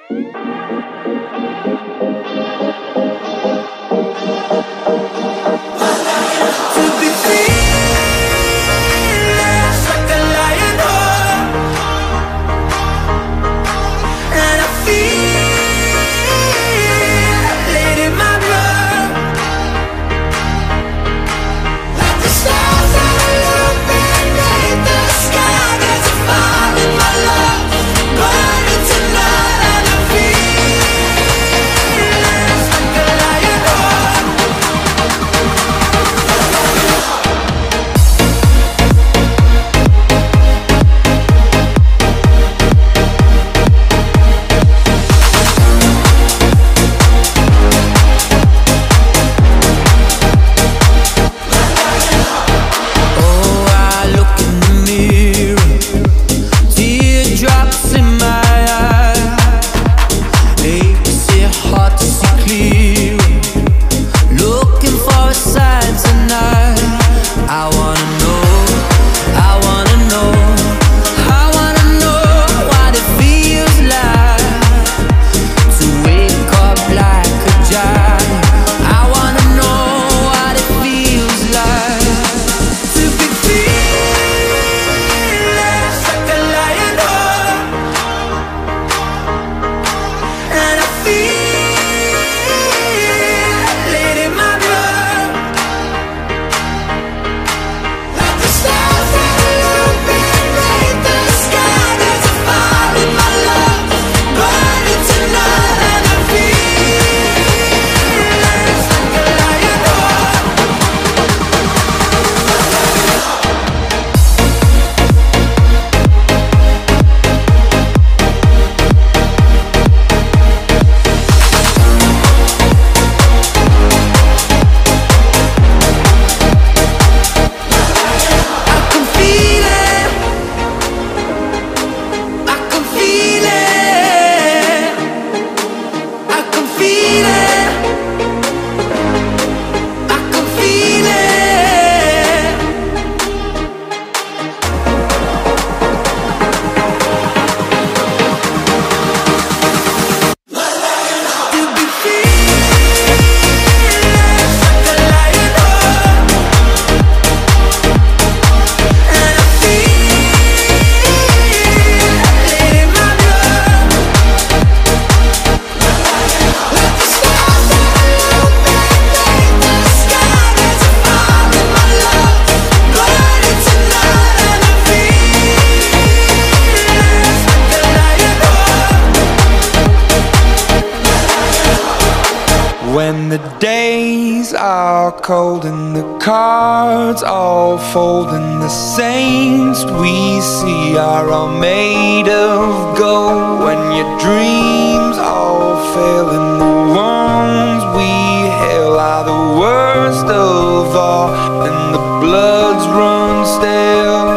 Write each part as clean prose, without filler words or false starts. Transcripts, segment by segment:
When the days are cold and the cards all fold, and the saints we see are all made of gold. When your dreams all fail and the ones we hail are the worst of all, and the bloods run stale.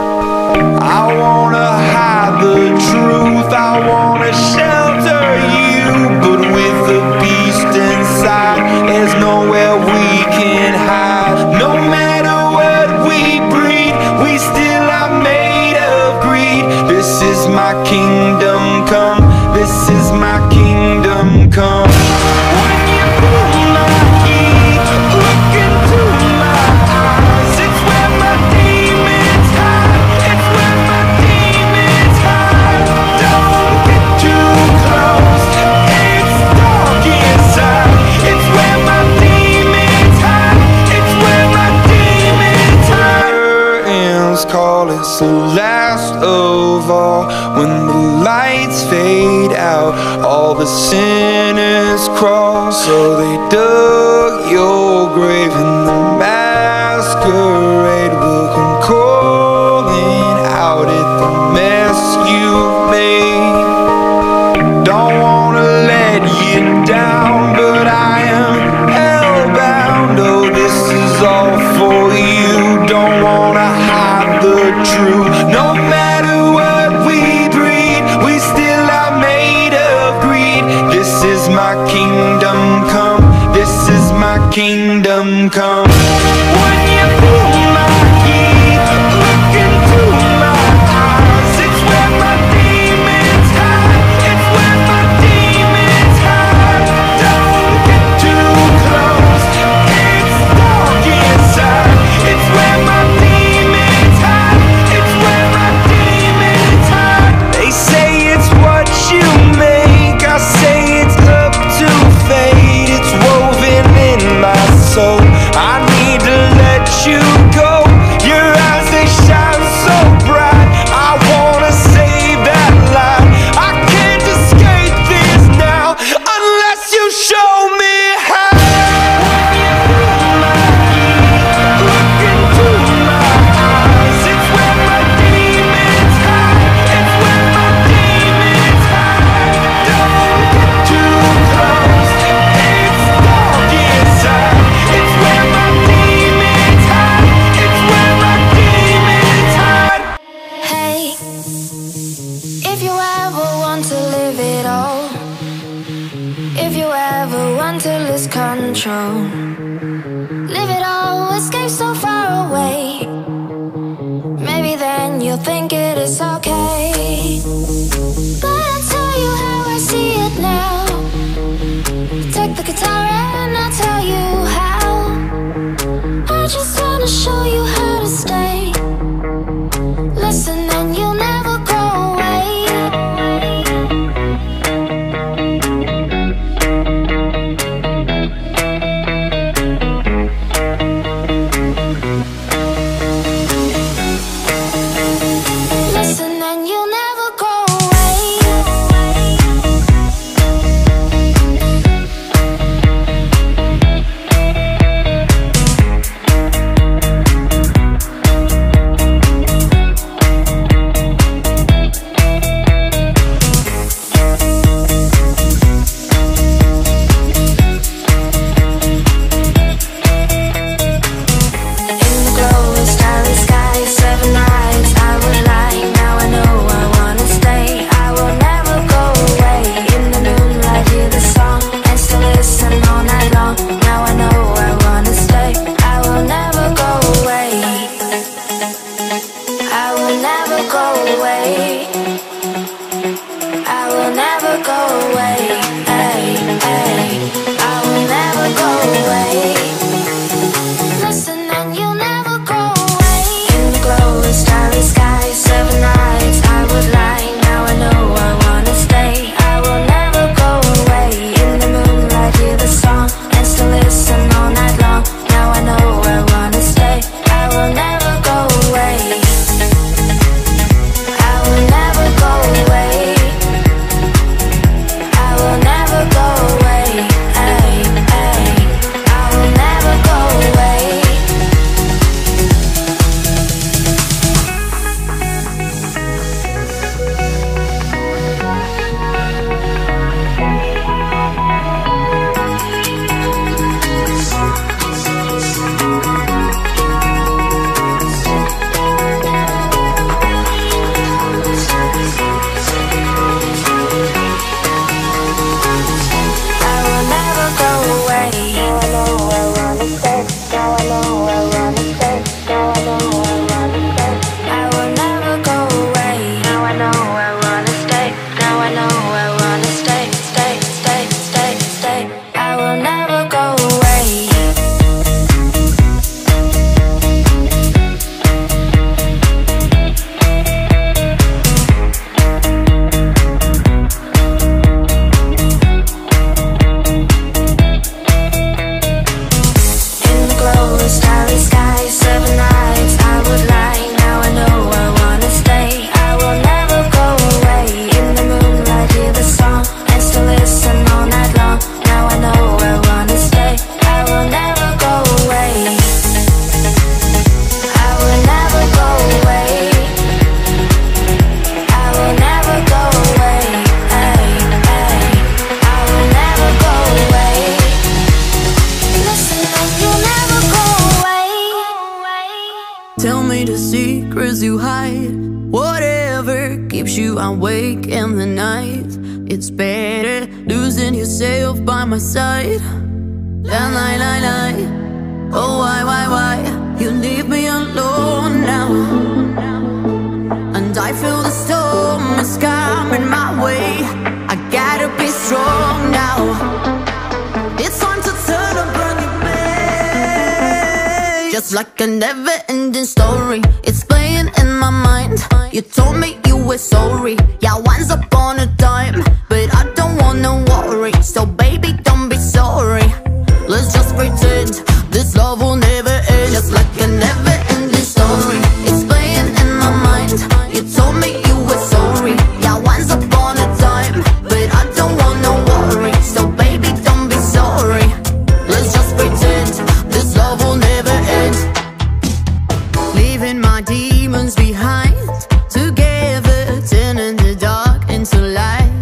I wanna hide the truth, I wanna shelter you, but with the beast inside, there's nowhere we can hide. No matter what we breed, we still are made of greed. This is my kingdom come, this is my kingdom come. When you pull my key, look into my eyes, it's where my demons hide, it's where my demons hide. Don't get too close, it's dark inside, it's where my demons hide, it's where my demons hide. Curtains call, it's the last of all. When the lights fade out, all the sinners crawl. So they dug your grave, and the masquerade will come calling out at the mess you've made. Don't wanna let you down, but I am hellbound. Oh, this is all for you. Don't wanna hide the truth. No matter what we breed, we still are made of greed. This is my kingdom come, this is my kingdom come. When you pull my key, look into my eyes, it's where my demons hide, it's where my demons If you ever want to lose control, leave it all, escape so far away. Maybe then you'll think it is okay. But I'll tell you how I see it now. Take the guitar and I'll tell you how. I just wanna show you how to stay. Listen and you'll never go away. Listen and you'll never go away. Tell me the secrets you hide. Whatever keeps you awake in the night. It's better losing yourself by my side. Lie, lie, lie. Oh, why? You leave me alone now. And I feel the storm is coming my way. I gotta be strong now. It's time to turn up on your back. Just like a never-ending story, it's playing in my mind. You told me you were sorry. Yeah, once upon a time, but I don't wanna worry. So baby, don't be sorry. Let's just pretend this love will never end. Just like a never-ending story, it's playing in my mind. You told me you were sorry. Yeah, once upon a time, but I don't wanna worry. So baby, don't be sorry. Let's just pretend this love will never end. Leaving my demons behind, together turning the dark into light.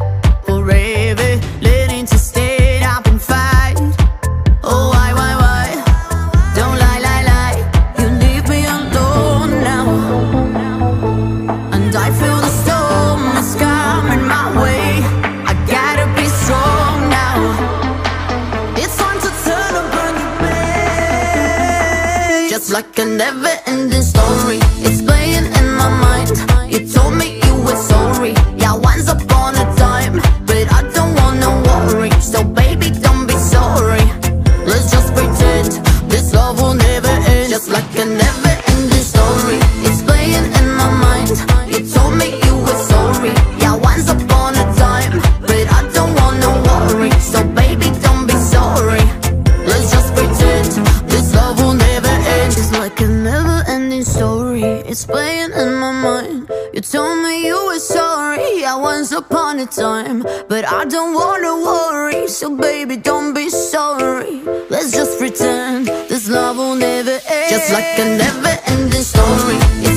like a never-ending story. It's playing in my mind. You told me you were sorry. Yeah, once upon a time, but I don't wanna worry. So baby, don't be sorry. Let's just pretend this love will never end. Just like a never-ending story. It's playing in my mind. You told me you were sorry. Yeah, once upon a time, but I don't wanna worry. So baby, don't be sorry. Let's just pretend this love will never end. Just like a never-ending story. It's playing in my mind. You told me you were sorry. Yeah, once upon a time, but I don't wanna worry. So baby, don't be sorry. Let's just pretend this love will never end. Just like a never-ending story.